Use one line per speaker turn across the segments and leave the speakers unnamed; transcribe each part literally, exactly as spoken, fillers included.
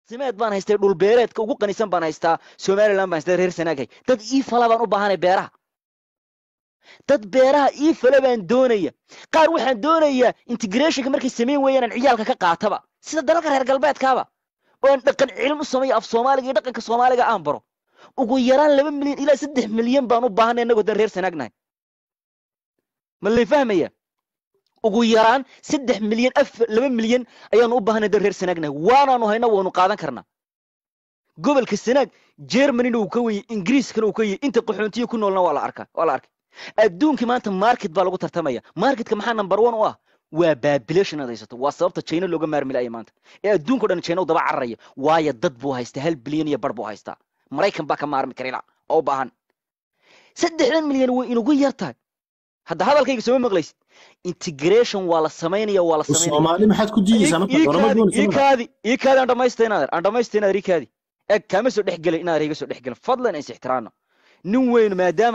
simeed baan haystay dhul beereedka ugu qanisan baan haystaa Somaliland baan haystay reer Sanaagay dad ii fala baan u baahanay beeraha dad beeraha ii fala baan doonaya qaar waxaan doonayaa integrationka markay sameeyeen weeyaan ciyaalka ka qaataba sida dalalka reer galbeedkaaba oo dhaqan cilmi u sameeyo af Soomaaliga iyo dhaqanka Soomaaliga aan baro ugu yaraan laba milyan ilaa saddex milyan baan u baahanay anagoo dan reer Sanaagnahay ma la fahmaya ugu yaraan saddex milyan laba milyan ayaan u baahanay dan reer Sanaagnahay waanaanu hayna waanu qaadan karnaa gobolka Sanaag Germany uu ka weeyay Ingiriiska uu ka weeyay inta qaxoontiyo ku noolna waa la arkaa waa la arkay adduunka maanta market baa lagu tartamaya marketka maxaa number one u ah waa population adaysato waa sababta China looga maarmi laayay maanta ee adduunka dhan China u daba cararaya waayo dad buu haystaa hal bilyan iyo bar buu haystaa Mareykan baa ka maarmi karina oo baahan saddex milyan way inugu yartahay hadda hadalkayga soo maqlaysid integration waa la sameeynaya waa la sameeynaya
Soomaali maxaad ku diidaysaa marka doonama
ikaadi ikaadi aan dhameystaynaad aan dhameystaynaad rikaadi ee kama soo dhaxgalay inaad riga soo dhaxgalay fadlan is ixtiraamna nin weyn maadaama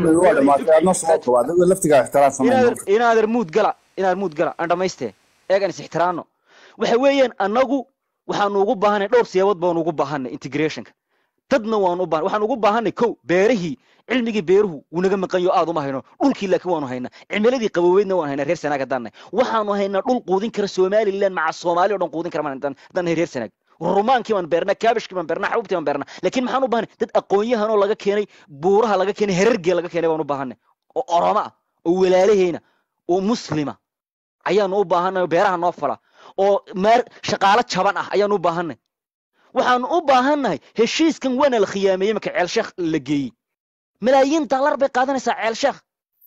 inaad muud gala inaad muud gala aan dhamaystay eegan is ixtiraamno waxa weeyaan anagu waxaan ugu baahanay dhowr siyaabad baan ugu baahanay integrationka dadna waan u baahan waxaan ugu baahanay kow beerihii cilmigii beeruhu wanaga maqanyo aad uma hayno dhulkii laakiin waanu haynaa cimiladii qaboweedna waan haynaa reer Sanaag hadaan waxaanu haynaa dhul quudin kara Somaliland maca Soomaali oo dhan quudin kara maan dan reer Sanaag rumaankii man beerna kaabishkii man beerna xabubtii man beerna laakiin maxaan u baahanay dad aqoon-yahan oo laga keenay buuraha laga keenay herargii laga keenay waan u baahanay oo Oromo ah oo walaalaheena oo muslima ayaanu u baahanay beeraha noo fala oo maar shaqaale jaban ah ayaanu u baahanay waxaan u baahanay heshiiskan wana la khiyaameeyay marka ceel sheekh la geeyay malaayiin dollar bay qaadanaysaa ceel sheekh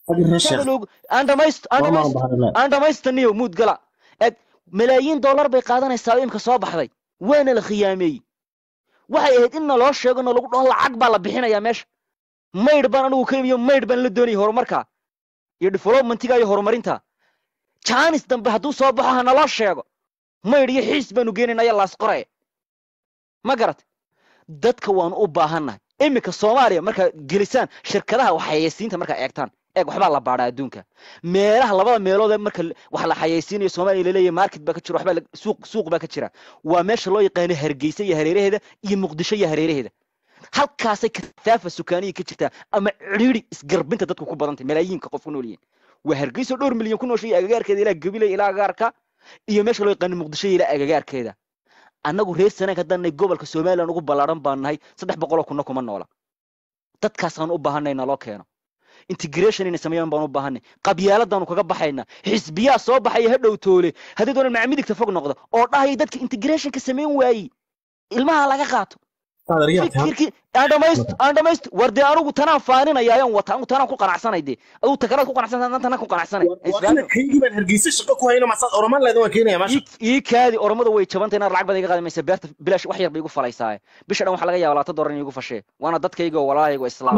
aan dhamayst aan dhamaystaniyo muud gala malaayiin dollar bay qaadanaysaa imka soo baxday وانا الخيامي waxay ahayd in loo sheego in lagu dhaho lacag baa la bixinaya meesha mayd baan anigu kaliya mayd baan la doonay horumarka iyo developmentiga iyo horumarinta chance dambe haduu soo baxo hana loo sheego mayd iyo xiis baan u geenaynaa laas qoray ma garat dadka waan u baahanahay imika Soomaaliya marka gelisaan shirkadaha waxayeysiinta marka eegtaan eeg waxba la baaraa adduunka meelaha labada meelood marka wax la xayeysiinayo Soomaaliya leeyahay market ba ka jiro waxba suuq suuq ba ka jira waa meesha loo yaqaan Hargeysa iyo hareeraheeda iyo Muqdisho iyo hareeraheeda halkaas ay kafaafa sukaaniye ka jirta ama ciriiri isgarbinta dadku ku badantay malaayiinka qof ku nool yihiin waa Hargeysa dhowr milyan ku nooshay agagaarkeeda ilaa Gabiley ilaa agaarka iyo meesha loo yaqaan Muqdisho ilaa agagaarkeeda annagu reer Sanaag hadanay gobolka Soomaaliland ugu balaaran baanahay saddex boqol kun kuma noola dadkaas aan u baahanayna loo keeno integration in sameeyaan baan u baahanay qabyaaladaan kaga baxayna xisbiya soo baxay hadhow toole hadii doona macmidigta fog noqdo oo dhahay dadka integration ka sameeyeen waayay ilmaha laga qaato fikirkii aan dhamayst aan dhamayst wardi anigu tanaan faaninaya ayaan wata anigu tanaan ku qanacsanayde adu takaraad ku qanacsanay tanaan ku qanacsanay
islaan kaygii baan Hargeysa shaqo ku hayno masaad Oromaan leedahay waan keenaya maasha
ii kaadi Oromada way jabantay inaan lacag badan iga qaadamaysa beerta bilaash wax yar bay igu falaysaa bisha dhan waxa laga yaabaa labaatan dollar in igu fashay waana dadkayga walaalahayga islaam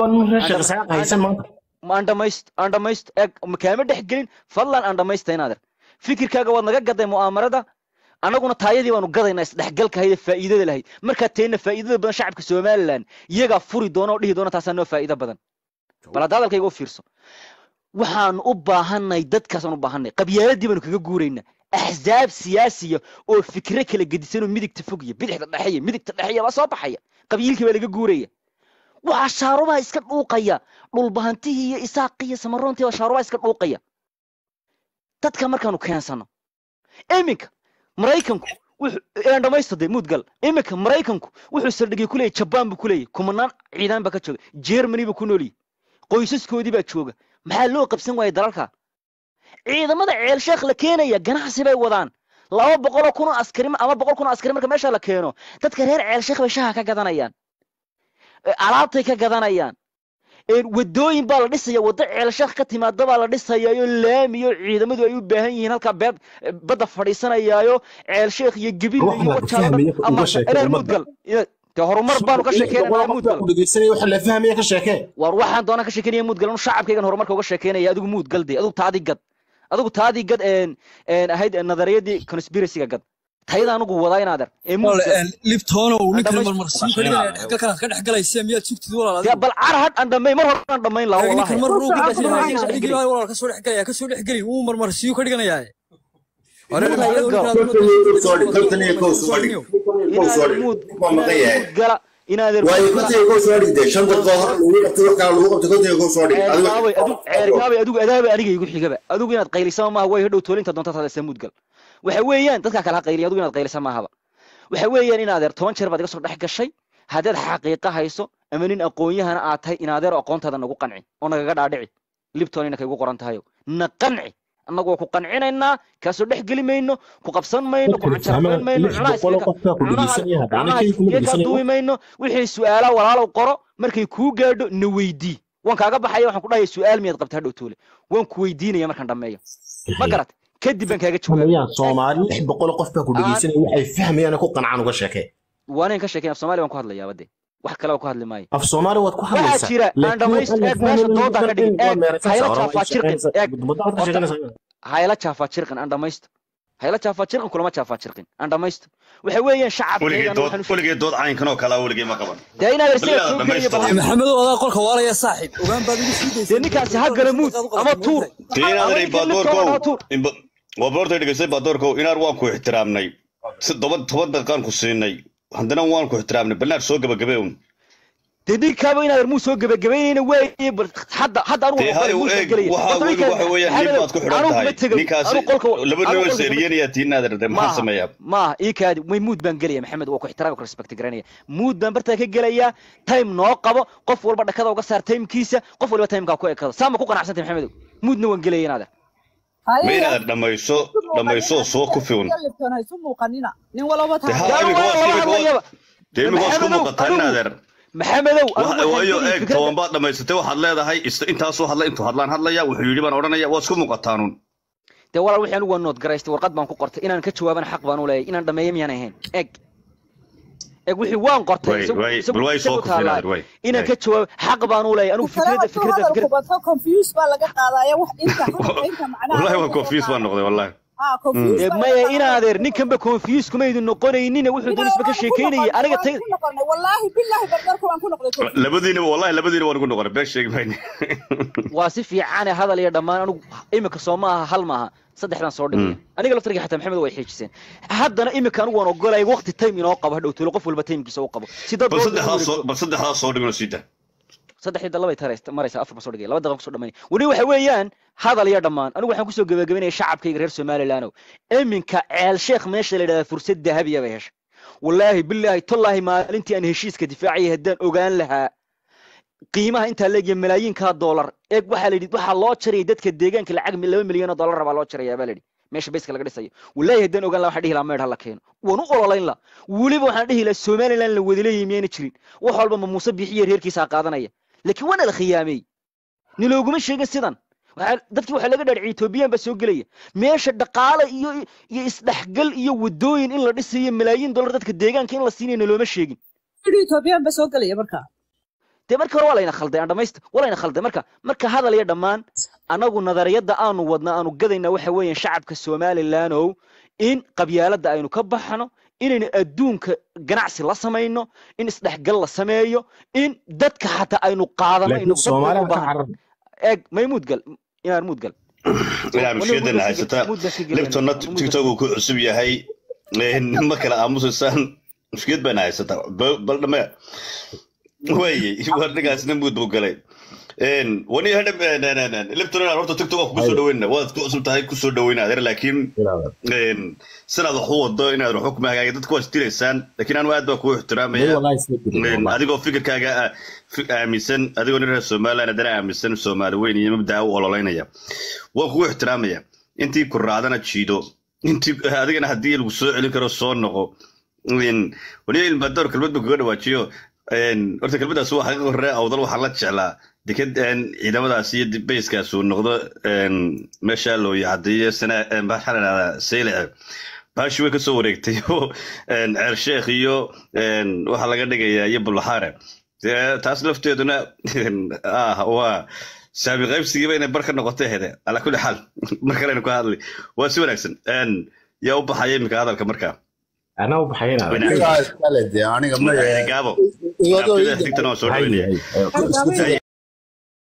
ma andhamayst andhamayst eeg makaama dhaxgelin fadlan andhamaysta inaadir fikirkaaga waad naga gaday mu'aamarada anaguna taayadii baanu gadaynaa isdhaxgalka hayda faa'iidada lahayd marka teena faa'iidada badan shacabka Soomaaliland iyaga furi doona oo dhihi doona taasana noo faa'iido badan bal hadalkayga u fiirso waxaan u baahanay dadkaas aan u baahanay qabyaaladii baanu kaga guureynaa ahzaab siyaasiya oo fikir kala gedisan oo midigta fog iyo bidixda dhaxaya midigta dhaxaya la soo baxaya qabiilkii baa laga guuraya waxa shaaruba iska dhuuqaya dhul bahantii iyo isaaqiya samaroontii waa shaaruba iska dhuuqaya dadka markaanu keensano iminka Mareykanku wuxuu aan dhamaystaday mudgal iminka Mareykanku wuxuu saldhigay kuleey Japan buu kuleey kumanaan ciidan ba ka jooga Germany buu ku nooliyay qoysaskoodii baa jooga maxaa loo qabsan waayay dalalka ciidamada ceel sheekh la keenaya ganacsi bay wadaan laba boqol kun oo askari ama boqol kun oo askari marka meesha la keeno dadka reer ceel sheekh bay shaha ka gadanayaan alaabtay ka gadanayaan ee wadooyin baa la dhisaya wada ceel sheekh ka timaada baa la dhisayaa laamiyo ciidamadu ay u baahan yihiin halka beed bada fadhiisanayaayo ceel sheekh iyo gabil iyo wajaalada ama inaan mudgal ka horumar baan ka sheekeynaa mudgal
dhageysanay waxa la fahmaya ka sheekay
war waxaan doona ka sheekeynaa mudgal uu shacabkaygan horumarka uga sheekeynaya adigu mudgal day adigu taadi gad adigu taadi gad een een ahayd nadariyadii conspiracy-ga gad tayada anigu wadaa inaader
ee liftoona uu ninkan marmarsiin ka dhigay xagga kala ka dhaxgalaysa miyaad sugtid walaal
bal carhad aan dhamay mar hore aan dhamayn lahaa
wallahi mar ruu ka dhigay walaal ka soo dhaxgalaya ka soo dhaxgalay uu marmarsiin ka dhiganayaa
inaadeer adigu adaaba aniga igu xigaba adigu inaad qaylisama maaha way hadhow toolinta doonta taada muudgal waxa weeyaan dadka kala qayliya adigu inaad qaylisa maahaba waxa weeyaan inaadeer toban jeer baad iga soo dhex gashay haddaad xaqiiqa hayso ama nin aqoon-yahana aad tahay inaadeer aqoontaada nagu qanci oo nagaga dhaadhici libton inaka igu qoran tahayo na qanci annagu ku qancinaynaa kaasoo dhex geli mayno ku qabsan mayno ku canjarayn mayno cunaha duwi mayno wixii su'aala walaalow qoro markay kuu gaadho na weydii waan kaaga baxaya waxaan ku dhahay su'aal miyaad qabtaa hadhow toole waan ku weydiinaya markaan dhameeyo ma garat kadib baan kaaga jawaabaya
Soomaali lix boqol qof baa ku dhageysanaya waxay fahmayaan ku qancaan uga sheekay
waan ka sheekay af Soomaali waan ku hadlayaa wade wax kale oo ku hadli maayo
af Soomaali waad ku hadlaysaa
jira aan dhamaysto eeg meesha dooda ka dhigin eeg hayla jaafa jirqin eeg hayla jaafa jirqin aan dhamaysto hayla jaafa jirqin kulama jaafa jirqin aan dhamaysto waxa weeyaan shacabkeena
waligeed dood caynkan oo kala waligeed ma qaban
deena rasiid
maxamed wada qolka waalaya saaxib ogaan baad igu sii deysay
ninkaasi ha galamuud ama tuur
deena ay baadorko waborta dhigasay baadorko inaar waan ku ixtiraamnay toban toban daqiiqan ku siinay haddana waan ku ixtiraamnay banaad soo gabagabeeyn
تدي كابو إنا رموس هو جب جبينه وين حدا حدا أروح
هاي وإيه وها وها ويا اللي بات كحرة هاي نكاس لبنا وسيريان يا تينا در ما سميها
ما إيه كاد ويمود بنجلية محمد وكو احترامك رسبكت جرانية مود بنبرتها كجلية تايم ناقبة قف ولا بعد كذا وقصر تايم كيسة قف ولا تايم كاكو كذا سام كوكا عشان محمد مود نو بنجلية هذا
مين هذا لما يسوق لما يسوق سوق كفيون
كان يسمو قنينا نين ولا بطل
تيم قاس كم قطعنا در
محمدو
waayo eeg toban baad dhamaysatay waxaad leedahay intaas oo hadla intuu hadlaan hadlaya wuxuu yiri baan oranaya waa isku muuqataanuun
de walaal wixii anigu nood garaystay warqad baan ku qortay inaan ka jawaabana xaq baan u leeyahay inaan dhameeyo miyaan ahayn eeg eeg wixii waan qortay inaan ka jawaab xaq baan u leeyahay anigu fikradda fikradda fikradda
waa confused baa laga qaadaya wax inta inta macnaha
wallahi waa confused baan noqday wallahi
maya inaadeer ninkanba confuse kuma idin noqonaynina wuxuu doon isba ka sheekeynayay aniga tay
wallahi billahi barbarka waan ku noqday
labadiina wallahi labadiina waan ku noqday beeg sheeg mayni
waa si fiican hadal iyo dhamaan anigu imika Soomaha hal maaha saddexdan soo dhigay aniga laftirka xataa maxamed way xijiseen haddana imika anigu waan ogolay waqti time inoo qabo hadhow tuulo qof walba timekiisa uu qabo sida
saddexdaas soo saddexdaas soo dhigno sida
saddexda laba tareeysta maraysa afar soo dhigay laba daqiiqo soo dhameeyay wali waxa weeyaan hadal iyo dhamaan anigu waxaan ku soo gabagabeynay shacabkayga reer Soomaaliland iminka ceel sheekh meesha la yiraahdo fursad dahabiya bay heshay wallahi billahi tallahi maalintii aan heshiiska difaaciyay haddaan ogaan lahaa qiimaha inta leeyahay malaayiin ka dollar eeg waxa la yidhi waxa loo jaray dadka deegaanka lacag laba milyan oo dollar baa loo jarayaa baa la yidhi meesha bayska laga dhisayo wallahi haddaan ogaan lahaa waxa dhihi lahaa meedha la keeno waan u ololayn la waliba waxaan dhihi lahaa Soomaaliland la wada leeyahay miyana jirin wax walba ma Muuse bixiye reerkiisa qaadanaya laakiin wana la khiyaamay nilooguma sheegin sidan dadkii waxa laga dhaadhiciyay Itoobiya ba soo galaya meesha dhaqaale iyo iyo isdhaxgal iyo wadooyin in la dhisayo malaayiin dollar dadka deegaanka in la siinayna looma sheegin
Itoobiya ba soo galaya marka
te marka hore walaayna khalday aan dhamaysto walaayna khalday marka marka hadal iyo dhamaan anagu nadariyada aanu wadna aanu gadayna waxa weeyaan shacabka Soomaaliland oo in qabyaalada aynu ka baxno inaynu adduunka ganacsi la sameeyno in isdhaxgal la sameeyo in dadka xataa aynu qaadano inuu
Soomaaliland
eeg maymuud gal inaan muud gal
inaan mushkiladana haysata libtonna tiktok ku cusub yahay ma kala aamusaysan mushkilad baan haysata bal dhama weeye wardigaasna muud buu galay een wani hadab libtonna horta tiktok ku soo dhaweynaa waad ku cusub tahay ku soo dhaweynaa laakiin een sanad wax u wado inaad ruux ku maagay dadku waa istiraysan laakiin aan aad baa ku ixtiraamaya adigoo fikirkaaga aaminsan adigoo reer Soomaaliland dara aaminsan Soomaali weyn iyo mabdaa u ololeynaya waa ku ixtiraamaya intii ku raadana jiido intii adigana hadii lagu soo celin karo soo noqo in wali ilma door kalmad ku dhawaajiyo een horta kalmadaas waxa ka horeeya awdal waxa la jeclaa dekad een ciidamadaas iyo bayskaas uu noqdo een meesha loo yaadiyo sana baxalana seelay baashi way ka soo wareegtay een ceer sheekh iyo een waxa laga dhigayaa iyo bulxaare taas lafteeduna ah waa saabi qaybsigiiba inay barka noqotay hada ala kulli xal marka la ku hadlay waa si wanaagsan een yaa u baxay imika hadalka marka
ana u baxayna
aniga ma gaabo iyadoo tiktok soo dhaweynay